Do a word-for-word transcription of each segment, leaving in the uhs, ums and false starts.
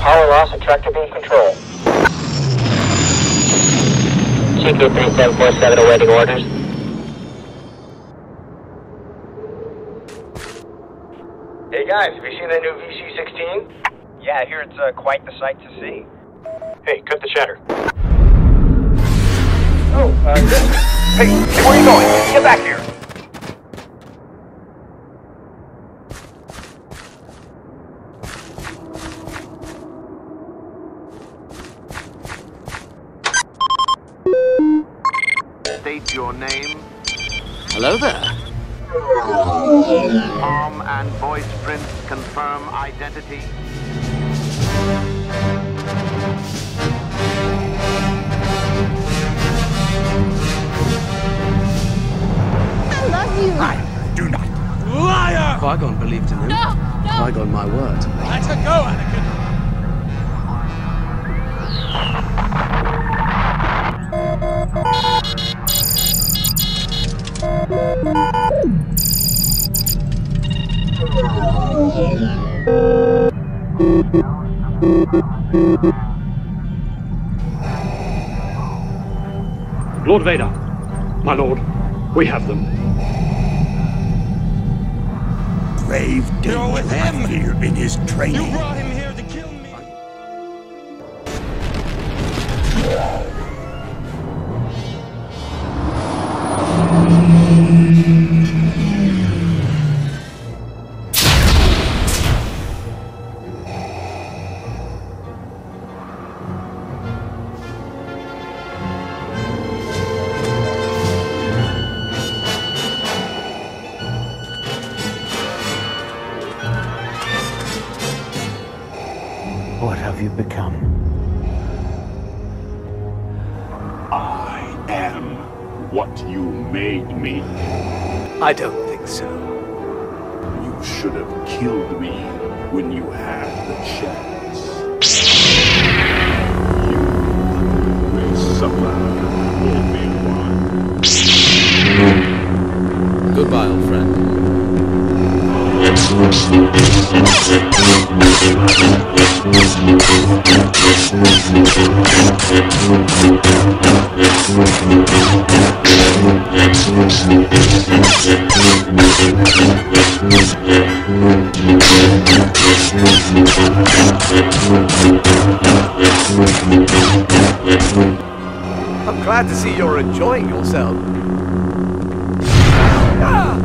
Power loss at tractor beam control. G Q three seven four seven awaiting orders. Hey guys, have you seen that new V C sixteen? Yeah, I hear it's uh, quite the sight to see. Hey, cut the chatter. Oh, uh, listen. Hey, hey, where are you going? Get back here. State your name. Hello there. Palm and voice prints confirm identity. I love you. I do not. Liar! Qui-Gon believed in him. No, no. Qui-Gon, my word. Let her go, Anakin. Lord Vader, my lord, we have them. Grave You're with him. Here in his training. You brought him here to kill me. What have you become? I am what you made me. I don't think so. You should have killed me when you had the chance. You will suffer, Obi-Wan. Goodbye, old friend. I'm glad to see you're enjoying yourself. Ah!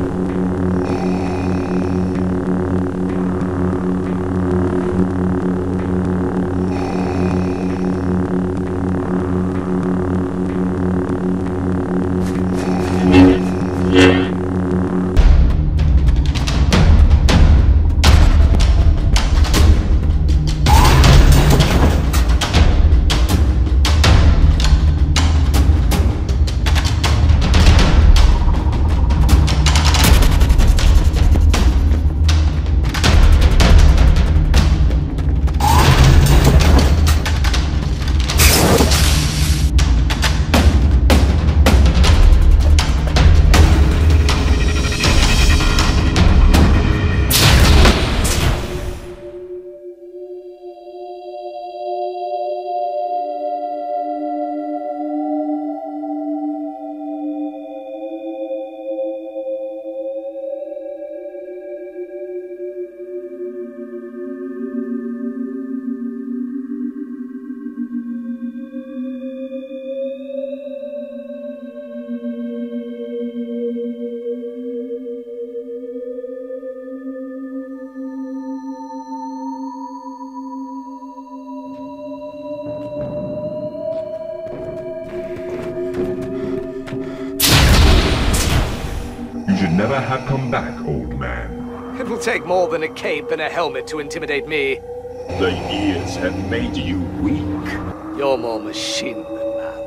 Never have come back, old man. It will take more than a cape and a helmet to intimidate me. The years have made you weak. You're more machine than man.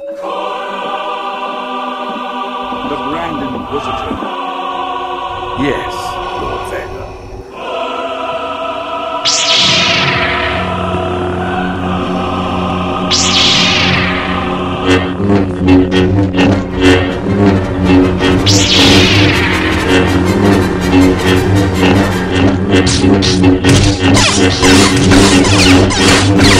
The Grand Inquisitor. Yes, Lord Vader. Thank you.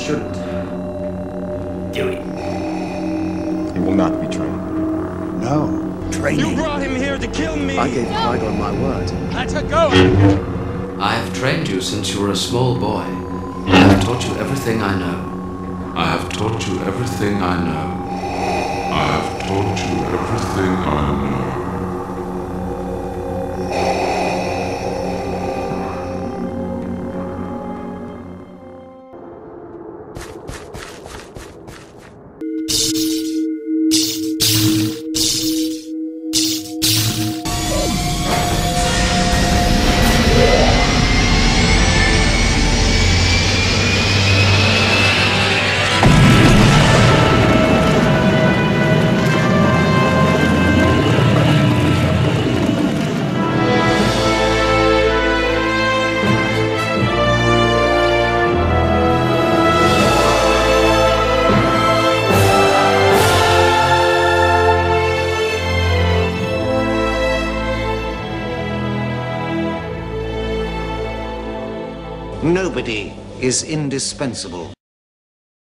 shouldn't. Do it. He will not be trained. No. Training. You brought him here to kill me! I gave Qui-Gon my word. Let her go! I have trained you since you were a small boy. I have taught you everything I know. I have taught you everything I know. I have taught you everything I know. Nobody is indispensable.